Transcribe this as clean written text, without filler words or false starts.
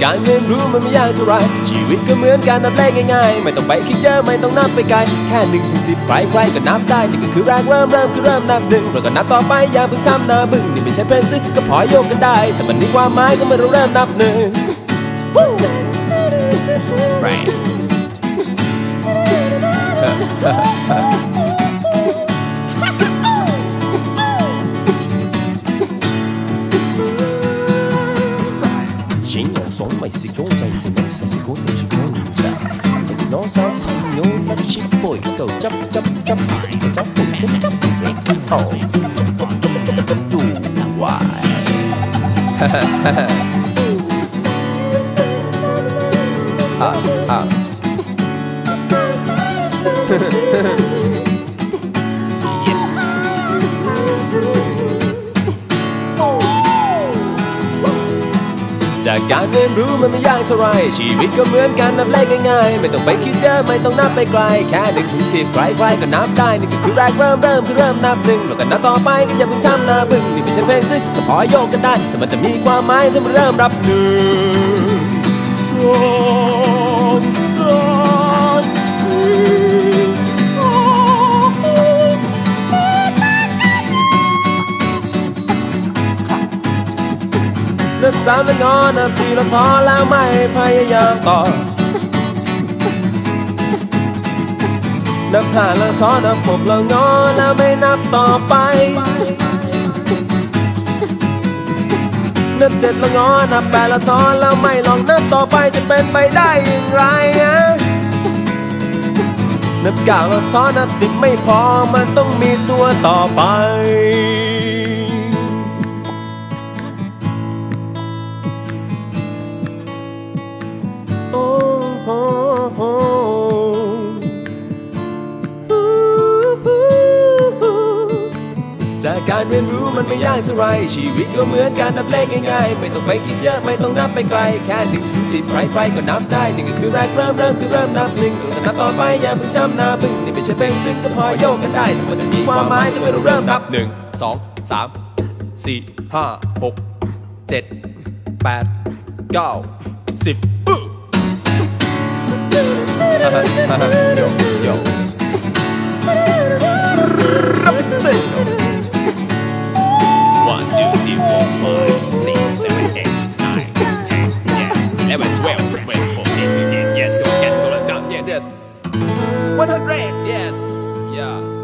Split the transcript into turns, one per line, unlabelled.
การเรียนรู้มันไม่ยากเท่าไรชีวิตก็เหมือนการนับเลขง่ายๆไม่ต้องไปคิดเยอะไม่ต้องนับไปไกลแค่1 ถึง 10ใครๆก็นับได้นี่ก็คือแรกเริ่มคือเริ่มนับ1แล้วก็นับต่อไปอย่าเพิ่งทำหน้าบึ้งนี่ไม่ใช่เพลงซึ้งก็พอโยกกันได้ถ้ามันมีความหมายก็เมื่อเราเริ่มนับ1形容所謂是種制成有成果的強者，直攞手前有不切背到執就執背執哦，ดูวายyesจากการเรียนรู้มันไม่ยากเท่าไรชีวิตก็เหมือนการนับเลขง่ายๆไม่ต้องไปคิดเยอะไม่ต้องนับไปไกลแค่1 ถึง 10ใครๆก็นับได้นี่ก็คือแรกเริ่มคือเริ่มนับ1แล้วก็นับต่อไปก็อย่าเพิ่งทำหน้าบึ้งนี่ไม่ใช่เพลงซึ้งก็พอโยกกันได้แต่มันจะมีความหมายถ้ามันเริ่มรับ1 2 3 4นับ3แล้วงอนับ4แล้วท้อแล้วไม่พยายามต่อนับ5แล้วท้อนับ6แล้วงอแล้วไม่นับต่อไปนับ7แล้วงอนับ8แล้วท้อแล้วไม่ลองนับต่อไปจะเป็นไปได้อย่างไรนับ9แล้วท้อนับ10ไม่พอมันต้องมีตัวต่อไปจากการเรียนรู้มันไม่ยากเท่าไรชีวิตก็เหมือนการนับเลขง่ายๆไม่ต้องไปคิดเยอะไม่ต้องนับไปไกลแค่1 ถึง 10ใครๆก็นับได้นี่ก็คือแรกเริ่มคือเริ่มนับ1แต่นับต่อไปอย่าเพิ่งจำหน้าบึ้งนี่ไม่ใช่เพลงซึ้งก็พอโยกกันได้จะมันจะมีความหมายถ้าเราเริ่มนับ1 2 3 4 5 6 7 8 9 10โยรับเป็นเส้น1 2 3 4 5 6 7 8 9 10 yes 11 12 13 14 15 yes don't get to the count yeah 100 yes yeah